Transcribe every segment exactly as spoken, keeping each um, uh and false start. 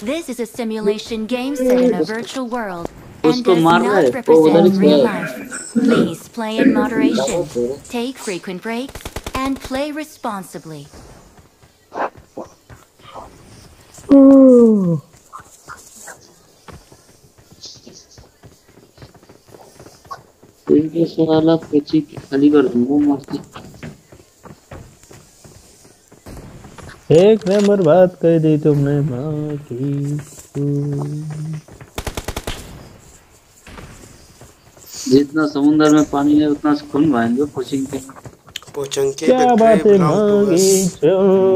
This is a simulation game set in a virtual world and उसको does मार रहा है not वो उधर represent से real life. Please play in moderation, take frequent breaks, and play responsibly. इनके साला कोची खाली कर दूंगा मस्त। एक नंबर बात कर दी तुमने माँ की। जितना समुंदर में पानी है उतना सुकून भाएंगे कोचिंग के। कोचिंग के क्या बात है मांगी जो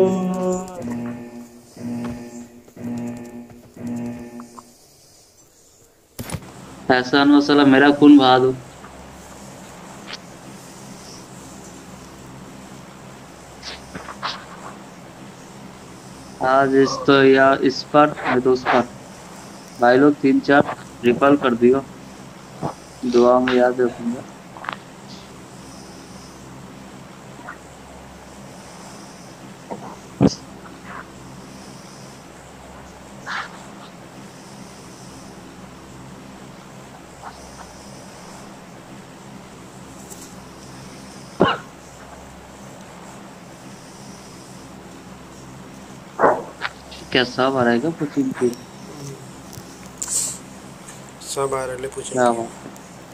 ऐसा ना साला मेरा खून बहा दो। आज इस तो या इस पर या तो उस पर भाई लोग तीन चार रिकॉल कर दियो, दुआ में याद रखूंगा। क्या सब आ रहेगा कोचिंग पे? सब आ रहे पूछेंगे। क्या बात है,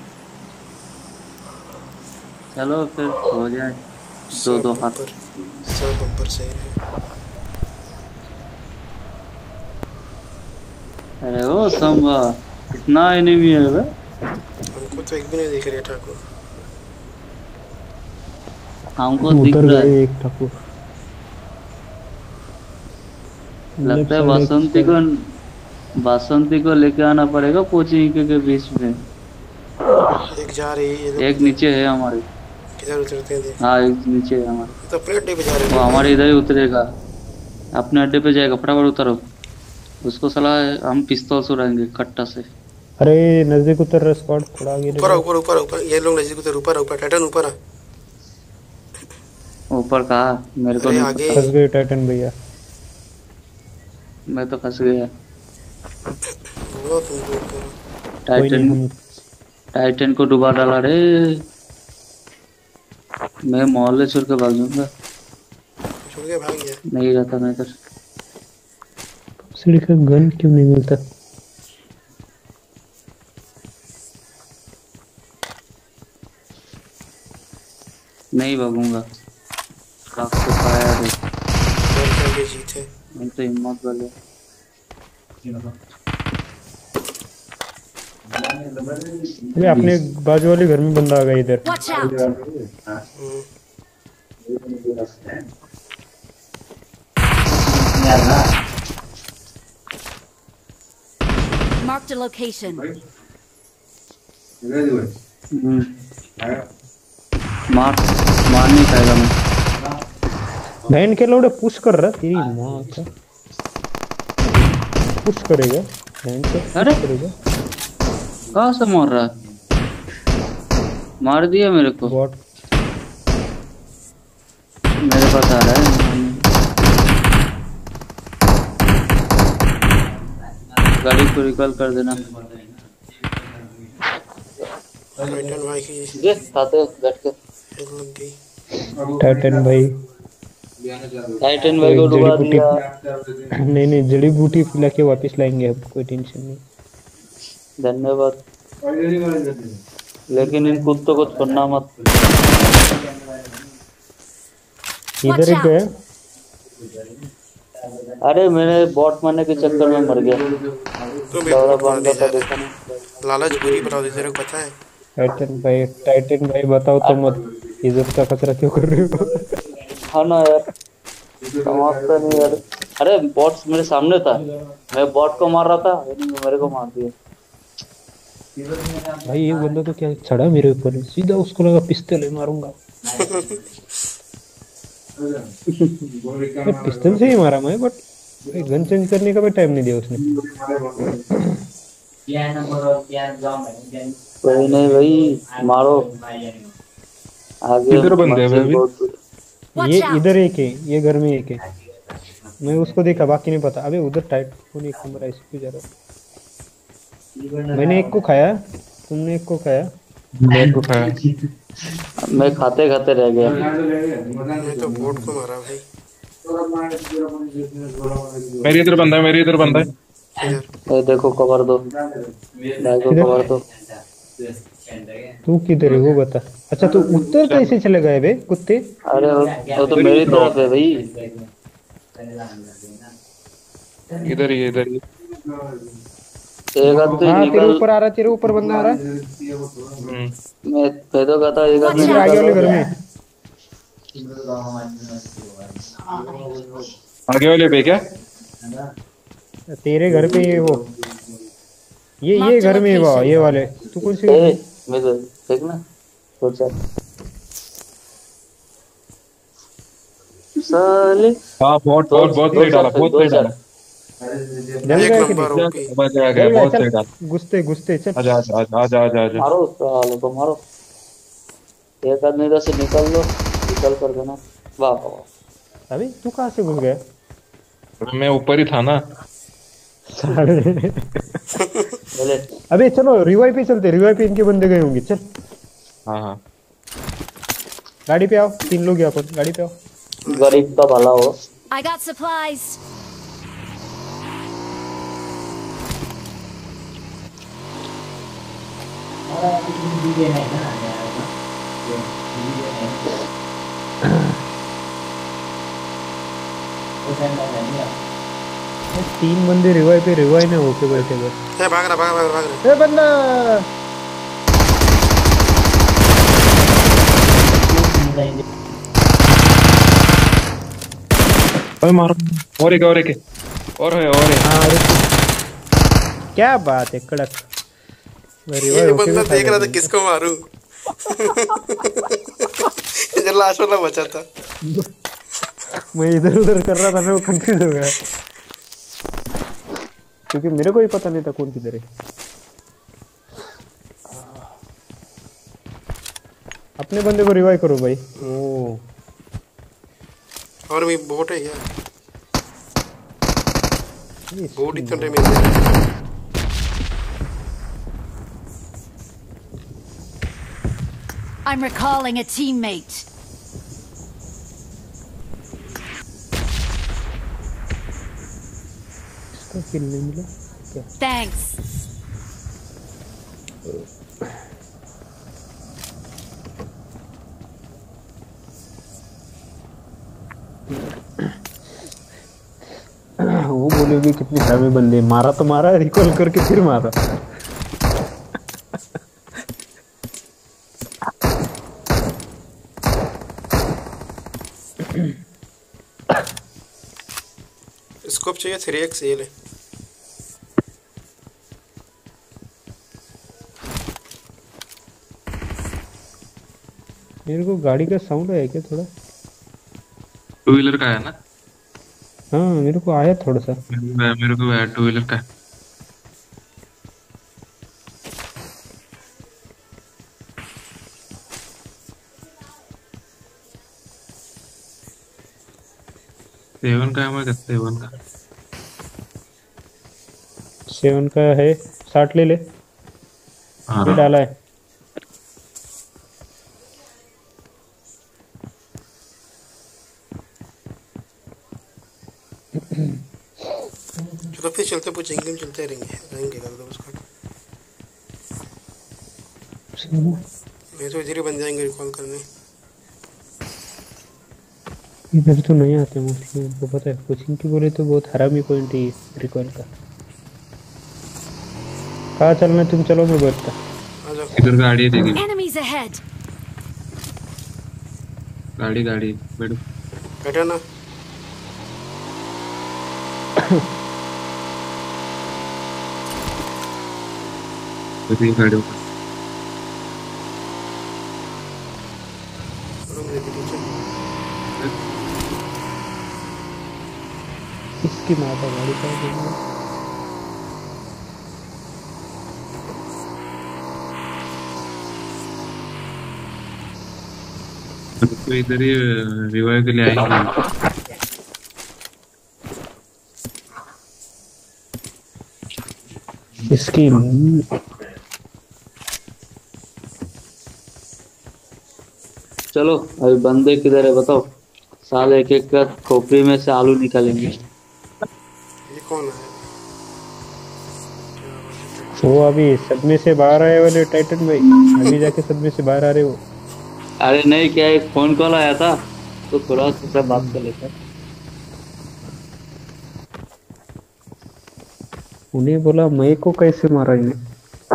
चलो फिर हो जाए दो दो हाथ। सब ऊपर से है। अरे ओ संभा इतना एनिमी है बे। हमको तो एक भी नहीं दिख रहा ठाकुर। हमको दिख रहा है एक ठाकुर। लगता है बसंती को बसंती को लेके आना पड़ेगा कोचिंग के, के बीच में। एक जा रही है, एक नीचे है हमारे। किधर उतरते हैं देख। हाँ एक नीचे है हमारे। तो अपने अड्डे पे जा रहे हैं। वो हमारे इधर ही उतरेगा, अपने अड्डे पे जाएगा। फटाफट उतरो, उसको सलाह है हम पिस्तौल से उड़ाएंगे कट्टा से। अरे नजदीक उतर रहा स्क्वाड, थोड़ा आगे ऊपर ऊपर ऊपर ऊपर ये लोग नजदीक उतर ऊपर ऊपर टाइटन ऊपर आ। ऊपर कहा मेरे को नहीं आगे फंस गए टाइटन भैया। मैं तो फंस गया। वो तुम दूर करो। टाइटन टाइटन को डुबा डाला रे। मैं मोहल्ले छोड़ के भाग जाऊंगा। छोड़ के भाग गया। नहीं रहता मैं इधर। सीढ़ी का गन क्यों नहीं मिलता? नहीं भागूंगा, काफ से पाया रे। करके जीते। मैं तो हिम्मत वाले। अरे अपने बाजू वाले घर में बंदा आ गया इधर। Marked a location. मार मार नहीं पाएगा मैं। बहन के लोड़े पुश कर रहा तेरी माँ का। पुश करेगा बहन से। अरे करेगा कहाँ से मार रहा है? मार दिया मेरे को। बॉट मेरे पास आ रहा है। गाड़ी को रिकॉल कर देना। टाइटन भाई की ये खाते बैठ के लग गई। टाइटन भाई टाइटन भाई को डुबा दिया। नहीं नहीं जड़ी बूटी पिला के वापस लाएंगे अब, कोई टेंशन नहीं। धन्यवाद, लेकिन इन कुत्तों को छोड़ना मत। इधर ही गए। अरे मैंने बॉट मारने के चक्कर में मर गया। तो मेरे को बंदा था देखा नहीं। लालच बुरी बताओ तेरे को पता है। टाइटन भाई टाइटन भाई बताओ तो मत, इज्जत का खतरा क्यों कर रहे हो? हाँ ना यार, समझता नहीं यार। अरे बॉट मेरे सामने था, मैं बॉट को मार रहा था, मेरे को मार दिया। भाई ये बंदा तो क्या चढ़ा मेरे ऊपर, सीधा उसको लगा पिस्तौल मारूंगा। पिस्तौल से ही मारा मैं, बट गन चेंज करने का भी टाइम नहीं दिया उसने। कोई नहीं भाई, मारो आगे। किधर बंदे हैं अभी? ये इधर एक है, ये घर में एक है। मैं उसको देखा, बाकी नहीं पता। अबे उधर टाइट कौन एक कमरा इस पे जा रहा है। मैंने एक को खाया, तुमने एक को खाया। मैं तो खाया। मैं खाते खाते रह गया। मैं तो बोट को मारा भाई। मेरी इधर बंदा है, मेरी इधर बंदा है। इधर ये देखो कवर दो, भाई को कवर दो। तू किधर है वो बता। अच्छा तू उत्तर कैसे चले गए बे कुत्ते? अरे वो, वो तो मेरी तरफ है भाई। इधर ही इधर ही। एक आदमी हाँ तेरे निकल, ऊपर आ रहा, तेरे ऊपर बंदा आ रहा है। हम्म। मैं भेदो का था। एक आदमी इधर आगे वाले निकल घर में। आगे वाले पे क्या? तेरे घर पे ये वो ये ये घर में वो ये वाले। तू कौन सी घर ए, में? मैं तो देख ना सोचा साले। हाँ बहुत दो- बहुत बहुत दो सही डाला, शॉट, बहुत दो सही डाला। शॉट। जल एक गया कि नंबर नहीं? ओपी। समझ आ गया, जल गया। बहुत सही चल डाला। घुसते घुसते चल। आजा आजा आजा आजा आजा आजा। मारो साले को मारो। एक आदमी इधर से निकल लो, निकल कर देना। वाह वाह वाह। अबे तू कहाँ से घुस गया? मैं ऊपर ही था ना। चले अबे चलो रिवाइव पे चलते, रिवाइव पे इनके बंदे गए होंगे। चल हाँ हाँ। गाड़ी पे आओ, तीन लोग यहाँ पर गाड़ी पे आओ। गरीब का भला हो। I got supplies. तीन बंदे रिवाइव पे रिवाइव में होके बैठे हुए। ए भाग रहा भाग रहा भाग रहा। ए बंदा अरे मारो। और एक और एक और है और है। हाँ अरे क्या बात है कड़क। मैं ये revive होके बंदा भी देख खा रहा था गया। किसको मारूं। जो लास्ट वाला बचा था। मैं इधर उधर कर रहा था ना, वो कंफ्यूज हो गया क्योंकि मेरे को ही पता नहीं था कौन किधर है। अपने बंदे को रिवाइव करो भाई। ओ और भी बोट है यार। ये बोट इतने में है। I'm recalling a teammate. इसका किल नहीं मिला क्या? Thanks. वो बोलेगी कितने हरामी बंदे। मारा तो मारा, रिकॉल करके फिर मारा। स्कोप चाहिए थ्री एक्स ये ले। मेरे को गाड़ी का साउंड आया क्या थोड़ा? टू व्हीलर का है ना? हाँ मेरे को आया थोड़ा सा। मेरे को है टू व्हीलर का। सेवन का है मैं कहते सेवन का। सेवन का है, साठ ले ले। हाँ ये डाला है। चलो फिर चलते पूछेंगे हम चलते रहेंगे रहेंगे कर दो उसका। मैं तो इधर ही बन जाएंगे रिकॉल करने। इधर तो नहीं आते मोस्टली, उनको पता है। कोचिंग की बोले तो बहुत हरामी पॉइंट है रिकॉइल का। कहाँ चलना तुम? चलो मैं बैठता। आ जाओ। इधर गाड़ी देगी। Enemies ahead. गाड़ी गाड़ी बैठो। बैठा ना। इधर गाड़ी ऊपर। रुक जा पीछे। इसकी माता गाड़ी का देंगे। तो इधर ही रिवाइव के लिए आएंगे। इसकी चलो अभी बंदे किधर है बताओ। साल एक एक का खोपड़ी में से आलू निकालेंगे। ये कौन है? वो अभी सदमे से बाहर आए वाले टाइटन भाई, अभी जाके सदमे से बाहर आ रहे हो। अरे नहीं, क्या एक फोन कॉल आया था तो थोड़ा सा बात कर लेते हैं। उन्हें बोला मैं को कैसे मारा इन्हें।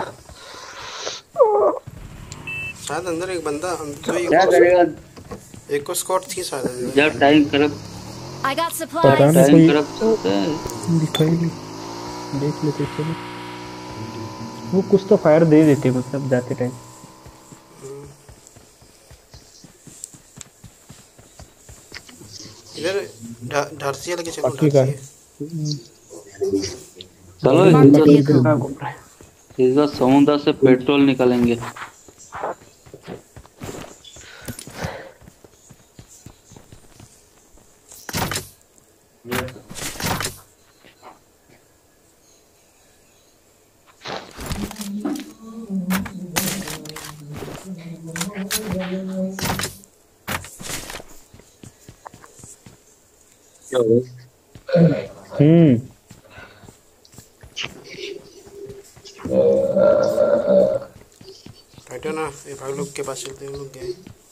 शायद अंदर एक बंदा तो एक क्या करेगा एक को स्क्वाड थी शायद अंदर। जब टाइम खराब I got पता supplies. नहीं टाइम कोई खराब चलता है। दिखाई नहीं, देख लेते चलो। वो कुछ तो फायर दे देते मतलब जाते टाइम। इधर ढारसी लगे चलो बाकी का ढारसी। चलो Mark the इस vehicle. बार इस बार समुद्र से पेट्रोल निकालेंगे। हम्म हटो ना, ये भाग लोग के पास चलते हैं। लोग गए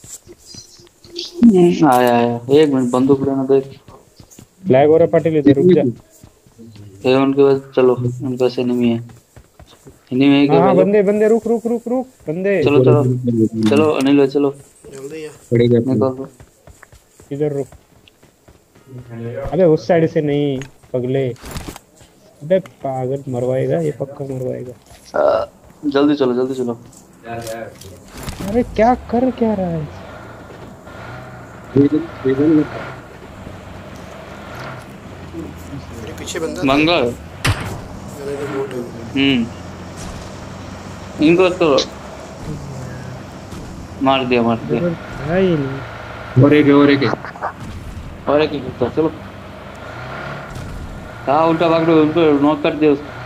आया आया एक मिनट बंदूक लेना देख। फ्लैग और पाटिल इधर रुक जा। ये उनके पास चलो, उनके पास एनिमी है। एनिमी है क्या हाँ भाई लोग? बंदे बंदे रुक रुक रुक रुक बंदे चलो चलो चलो अनिल भाई चलो जल्दी या निकल। इधर रुक। अबे उस साइड से नहीं पगले, अबे पागल मरवाएगा ये, पक्का मरवाएगा। आ, जल्दी चलो जल्दी चलो। अरे क्या कर क्या रहा है। मेरे पीछे बंदा था। मंगल मैंने तो बोट है। हम्म इनको तो मार दिया मार दिया। है ही नहीं। और एक है और एक है। और एक ही तो चलो। हाँ उल्टा भाग रहे हो, उनको नॉक कर दिया उसको।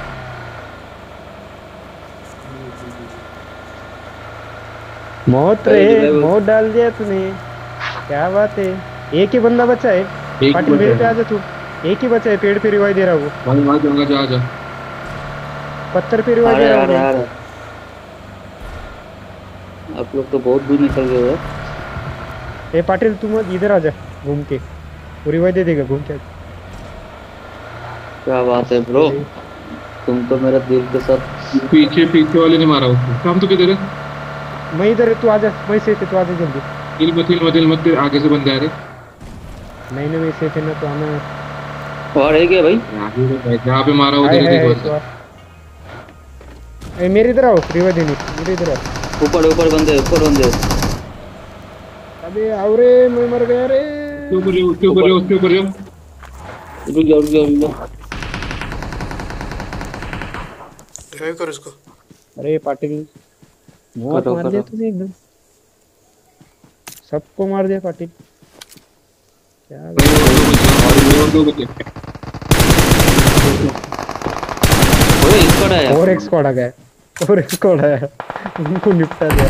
मौत अरे रे भाई वो- मौत डाल दिया तूने, क्या बात है। एक ही बंदा बचा है। ही पाटिल बचा मेरे है। पे आ जा तू। एक ही बचा है, पेड़ पे रिवाइव दे रहा वो, वहाँ वहाँ जाऊंगा, जा जा। पत्थर पे रिवाइव अरे दे रहा यार वो। यार आप लोग तो बहुत दूर निकल गए हो। ए पाटिल तुम इधर आ जा घूम के, वो रिवाइव दे देगा घूम के आ जा। क्या बात है ब्रो, तुम तो मेरा दिल के साथ। पीछे पीछे वाले ने मारा उसको। काम तो किधर है? मैं इधर है, तू आ जा, मैं से तू आ जा जल्दी। हिल मत हिल मत हिल मत, आगे से बंदे आ रहे। नहीं नहीं वैसे थे ना तो आना है। और एक है भाई। आगे से भाई, जहाँ पे मारा हाय उधर ही हाय हाय, देखो। तो आ। ए मेरे इधर आओ, रिवाइव देने मेरे इधर आओ। ऊपर ऊपर बंदे ऊपर बंदे। अबे आओ रे, मैं मर गया रे। उसके ऊपर जाओ, उसके ऊपर जाओ, उसके ऊपर जाओ। रुक जाओ रुक जाओ रुक जाओ। रिवाइव करो इसको। अरे पाटिल मौत करो, मार दिया करो। तूने एकदम, सबको मार दिया पाटिल। क्या और दो बचे। ओए स्क्वाड आया। और एक स्क्वाड आ गया, और एक स्क्वाड आया, उनको निपटा दिया।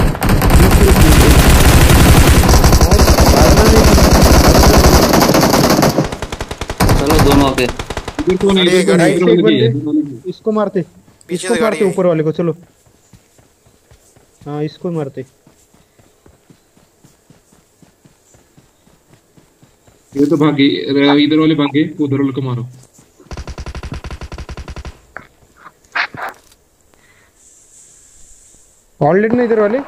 चलो दोनों आके। इधर कौन है? गाड़ी है, इधर कौन है? गाड़ी इधर से एक बंदे हैं। बंदे, इसको मारते, पीछे इसको से गाड़ी मारते आई। ऊपर वाले को, चलो। हाँ इसको मारते। ये तो भागे, इधर वाले भागे, उधर वाले को मारो। ऑलरेडी ना इधर वाले।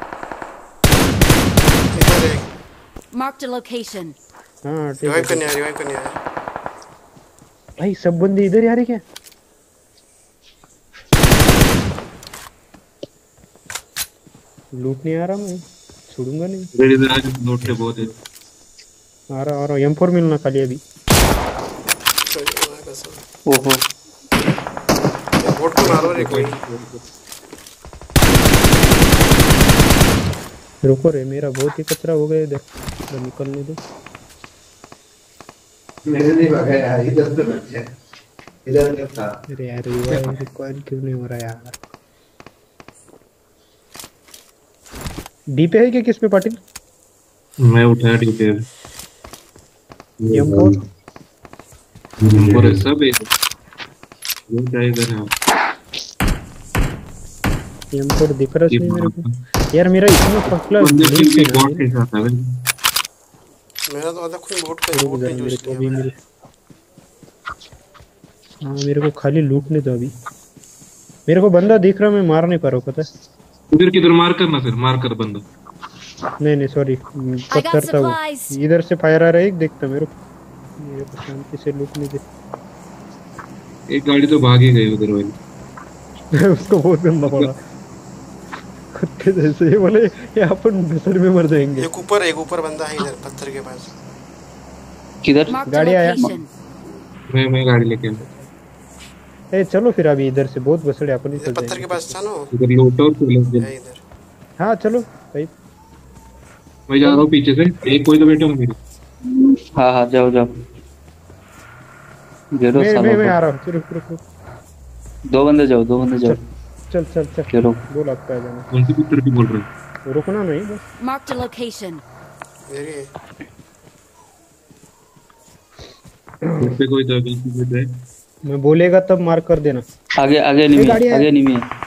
इधर है। Marked a location. हाँ ठीक रिवाइव है। करने आया, रिवाइव करने आया। भाई सब बंदे इधर ही आ रहे क्या? लूट नहीं आ रहा, मैं छोड़ूंगा नहीं। इधर इधर आज नोट पे बहुत है। आ रहा आ रहा, एम फोर मिलना खाली अभी। चलो, मैं कसम। ओहो ये बोट को मारो रे कोई। रुको रे, मेरा बहुत ही कचरा हो गया इधर, इधर निकलने दो। मेरे नहीं भगा यार, इधर तो बच जाए। अरे यार रिवाइव रिकॉइल क्यों नहीं हो रहा यार? डी पे है कि किस पे पाटिल? मैं उठाया ठीक है। एम फोर और सब है वो क्या इधर है? एम फोर दिख रहा नहीं मेरे को यार। मेरा इतना पतला बंदे ग्लिच के है ना बॉट के साथ है भाई। मेरा तो आधा खून बोट पे रुक बोट जा, में मेरे जूस को अभी लिया। मिल हाँ मेरे को खाली लूटने दो अभी। मेरे को बंदा दिख रहा, मैं मार नहीं पा रहा हूँ, पता है? इधर किधर मार करना फिर मार कर बंदा। नहीं नहीं सॉरी, I got पत्थर था वो। supplies. इधर से फायर आ रहा है, एक देखता मेरे को। मेरे को शांति से लूटने दे। एक गाड़ी तो भाग ही गई उधर वाली। उसको बहुत गंदा पड़ा कुत्ते जैसे। ये बोले ये अपन बिसर में मर जाएंगे। एक ऊपर एक ऊपर बंदा है इधर पत्थर के पास। किधर? Marked a गाड़ी आया। location. मैं मैं गाड़ी लेके आया। ए चलो फिर अभी इधर से बहुत बसड़े अपन इधर निकल पत्थर के जाएंगे। पास था ना वो। इधर लूट और फिर लग है इधर। हाँ चलो भाई। मैं जा रहा हूँ पीछे से। एक कोई तो बैठा हूँ मेरे। हाँ हाँ जाओ जाओ। गिरो मैं मैं सालों मैं को। आ रहा हूँ। रुक रुक रुक। दो बंदे जाओ, दो बंदे जाओ। चल चल चल। गिरो। दो लगता है जाना। कौन सी पुत्र की बोल रहे हो? रुकना नहीं बस। Marked a location. इधर ही है। घर पे कोई तो अभी चीज़ है। मैं बोलेगा तब मार्क कर देना। आगे आगे नहीं गाड़ी है, है। आगे नहीं है।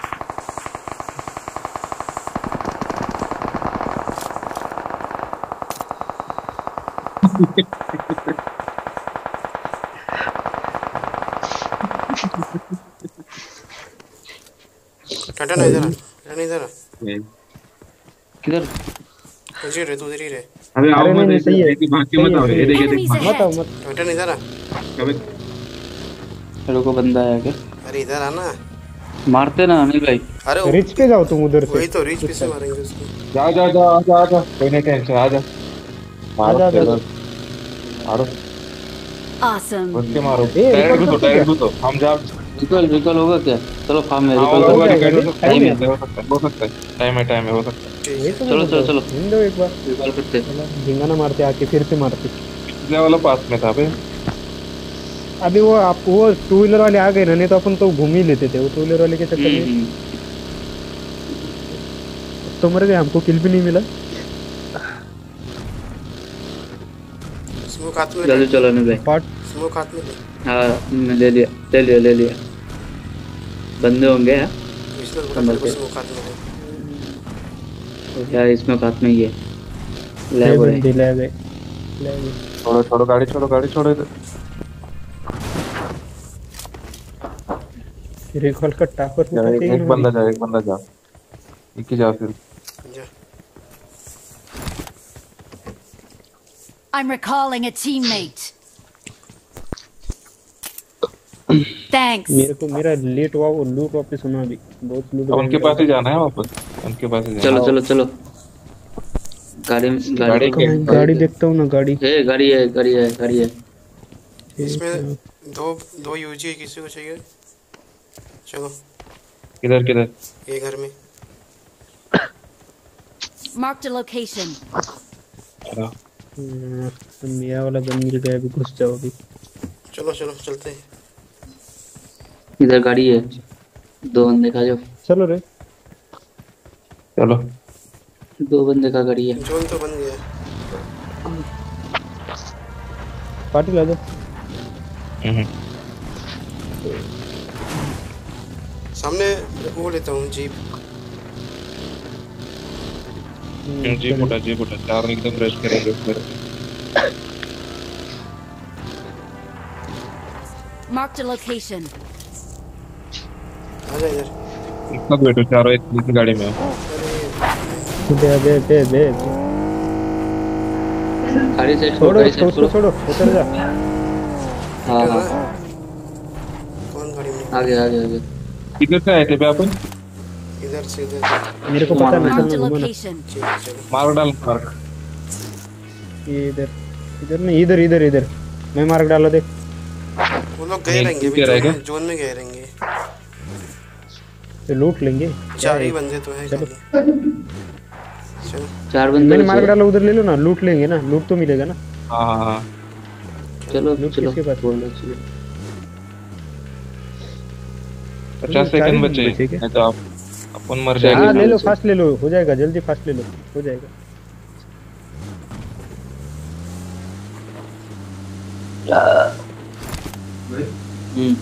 टाटा ना इधर आ। टाटा इधर आ। किधर? उधर ही रहे तू, उधर ही रहे। अबे आओ अरे नहीं, मत नहीं, सही है। ऐसे भाग के सही मत है, आओ। सही ये है। देख ये देख Enemies मत आओ ahead. मत। टाटा इधर आ। अबे रुको, बंदा है क्या? अरे इधर आना। मारते ना अनिल भाई। अरे वो- रिच पे जाओ तुम उधर से। वही तो रीच पे से मारेंगे उसको। जा जा जा जा जा कोई नहीं टेंशन आ जा आ जा, आ जा। मारो Awesome. उसके मारो ए, डायरेक्ट रिकॉर्ड घुसो करते डायरेक्ट क्या? घुसो हम जा। रिकॉल रिकॉल होगा क्या? चलो फार्म में हाँ, रिकॉल होगा, करो। जाएगा, होगा, टाइम टाइम है। है हो सकता है हो सकता है टाइम है टाइम है हो सकता है। वही तो मैं चलो, बोल रहा चलो, हूँ। हिंद दो एक बार। रिकॉल करते। चलो झिंगाना मारते आके फिर से मारते। पिछले वाला पास में था बे। अभी वो आप वो टू व्हीलर वाले आ गए ना, नहीं तो अपन तो घूम ही लेते थे। वो टू व्हीलर वाले के चक्कर में हम्म, तो मर गए, हमको किल भी नहीं मिला। स्मोक हाथ में जल्दी ले। चलो अनिल भाई। पार्ट स्मोक हाथ में ले। हाँ मैं ले लिया ले लिया ले लिया। बंदे होंगे हाँ? इसने बोला समझ तेरे को गए। स्मोक हाथ में ले। यार इसमें हाथ में ही है। ले लैब है। बंदे ले गए ले गए। छोड़ो छोड़ो गाड़ी छोड़ो गाड़ी छोड़ो इधर। रिकॉल का टापर जा, एक, एक बंदा जा एक बंदा जा एक ही जा फिर। जा। I'm recalling a teammate. Thanks. मेरे को मेरा लेट हुआ वो लूट वापस होना। अभी बहुत लूट अब उनके पास ही जाना है वापस उनके पास ही जाना चलो चलो चलो। गाड़ी में गाड़ी गाड़ी मैं गाड़ी देखता हूँ ना। गाड़ी है, गाड़ी है गाड़ी है गाड़ी है। इसमें दो दो यूजी है, किसी को चाहिए? चलो किधर किधर ये घर में। Marked a location. हम्म, मेरा वाला गन मिल गया। अभी घुस जाओ अभी। चलो चलो चलते हैं। इधर गाड़ी है। दो बंदे का जो चलो रे। चलो दो बंदे का गाड़ी है। जोन तो बन गया। पार्टी ला दो। हम्म सामने वो लेता हूँ जीप। हम्म, जी चलो। फुटा जी फुटा चार एकदम रश करेंगे उसमें। Marked a location. आ जा इधर। इतना बैठो चारों एक दूसरी गाड़ी में हो। दे दे दे दे। गाड़ी से छोड़ो गाड़ी उसको से उसको छोड़ो। उतर जा। हाँ हाँ कौन गाड़ी में? आगे आगे आगे। किधर से आए थे बे अपन? इधर से इधर। मेरे को पता नहीं Marked a चलना घुमाना। location. ठीक है चलो। मार डाल मार। ये इधर इधर नहीं, इधर इधर इधर। मैं मार्क डाला देख। वो लोग गए नहीं, रहेंगे तू अभी क्या जोन रहेगा? में, जोन में गए रहेंगे। तो लूट लेंगे। चार ही बंदे तो हैं चलो। खाली। चलो चार बंदे मैंने बचे मार्क हैं। डाला, उधर ले लो ना। लूट लेंगे ना, लूट तो मिलेगा ना। हाँ हाँ हाँ चलो लूट चलो किसके पास? बोल दो चलो। पचास चालीस सेकंड मिनट बचे बचे क्या? नहीं तो आप अपन मर हाँ जाएंगे। ले लो, फास्ट ले लो, हो जाएगा, जल्दी फास्ट ले लो, हो जाएगा। हम्म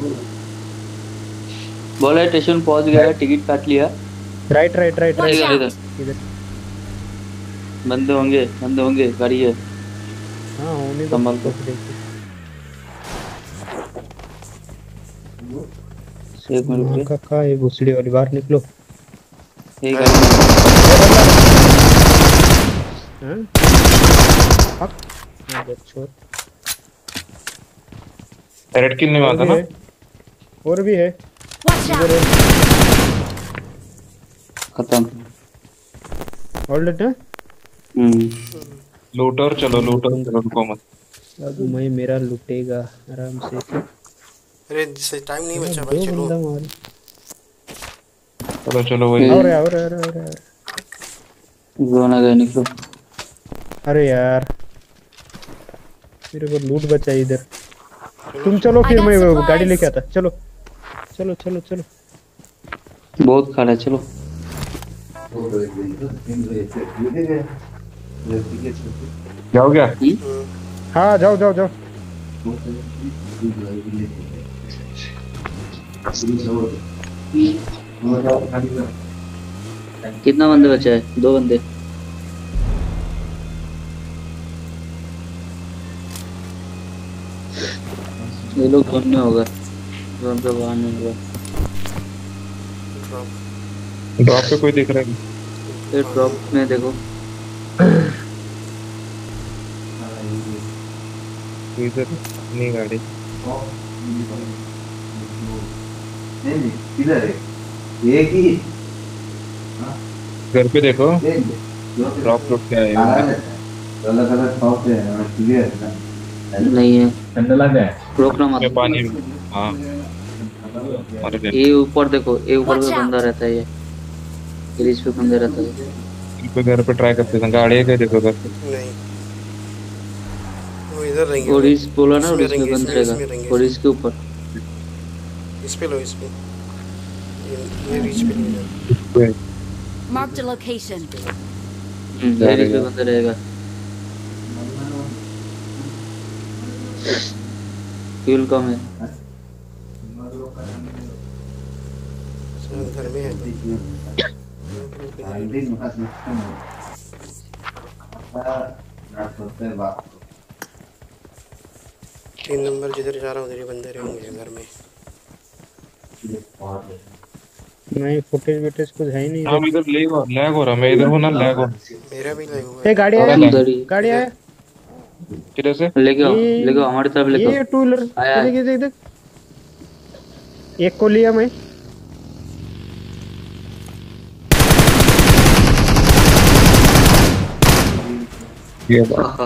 बोला स्टेशन पहुंच गया, टिकट काट लिया। राइट राइट राइट Watch इधर राइट। out! इधर इधर। बंदे होंगे, बंदे होंगे, गाड़ी है। हाँ होने दो, संभल तो के। देखो। एक मिनट माँ रुकिए। का का ये भूसड़ी वाली, बाहर निकलो। एक अरे, गाड़ी में- हाँ हक। हाँ, देख, छोड़। रेड किल नहीं और आता भी ना। है, और भी है। Watch इधर out! है। खत्म। होल्ड इट ना। हम्म लूटर चलो, लूटर चलो, रुको मत। अब मैं, मेरा लुटेगा आराम से। अरे जिससे टाइम नहीं बचा दो भाई, चलो। बंदा मार। चलो चलो वही। और और और और और। दोनों गए, निकलो। अरे यार, मेरे को लूट बचा इधर। तुम चलो फिर, I got मैं वो supplies. गाड़ी लेके आता। चलो चलो चलो चलो। बहुत खड़ा है, चलो। जाओ क्या। हम्म? हाँ जाओ जाओ जाओ। कितना बंदे बचे है? दो बंदे। ये लोग जोन में होगा, जोन पे बाहर नहीं होगा। ड्रॉप। ड्रॉप पे कोई दिख रहा है। ये ड्रॉप में देखो। इधर अपनी गाड़ी। एक ही घर पे देखो, ड्रॉप ड्रॉप लुट के आए हैं। अलग अलग शॉप है, क्लियर है। नहीं है, ठंडा लगा है। रोकना मत। मैं पानी में। हाँ मर गए। ये ऊपर देखो, ये ऊपर Watch पे out. बंदा रहता है। ये ग्रिज पे बंदा रहता है। घर पे घर पे ट्राई करते थे, गाड़ी है क्या देखो घर पे। नहीं, वो इधर रहेंगे। और इस बोला ना, इसमें और इसमें रहेंगे, बंद इसमें- इसमें रहेगा, रहेंगे। और इसके ऊपर। इस पे लो, इस पे। ये ये रीच पे नहीं है। Marked a location. गैरेज पे बंदा रहेगा। फ्यूल कम है। शायद घर में है। तीन नंबर जिधर जा रहा हूँ उधर ही बंदे रहेंगे घर में। नहीं, फुटेज वेटेज कुछ है ही नहीं हाँ इधर। इधर लैग हो लैग हो रहा, मैं इधर हूँ ना, लैग हो। मेरा भी लगा हुआ ए है। गाड़ी और आया, अंदर। उधर ही। गाड़ी आया। किधर से। लेके आओ, ये- लेके आओ, हमारी तरफ लेके ये आओ। टू व्हीलर आया। देख देख देख। एक को लिया मैं। ये बात।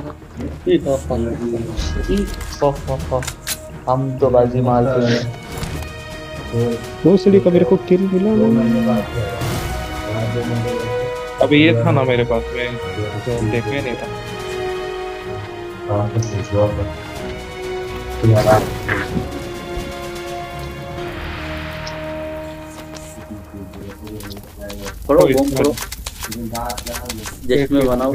हम तो बाजी मारते हैं। भूसड़ी का मेरे को किल मिला नहीं। अभी ये था ना मेरे पास में, तो देखा ही नहीं था। करो बम करो, जिसमें बनाओ।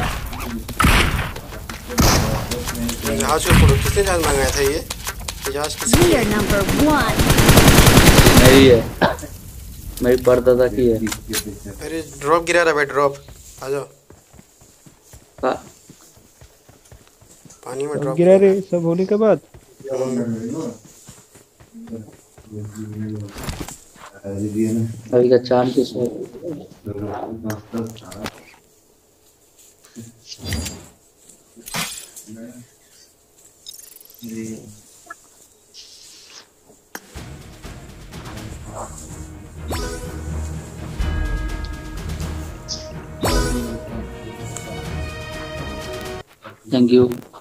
जहाज को फोटो किसने जहाज मंगाया था? ये ये जहाज किसकी We है? are number one. मेरी है, मेरी परदादा की है। अरे ड्रॉप गिरा रहा है भाई, ड्रॉप। आ जाओ, का- पानी में सब ड्रॉप गिरा रे, सब होने के बाद। अभी का चांद किस है? Thank you.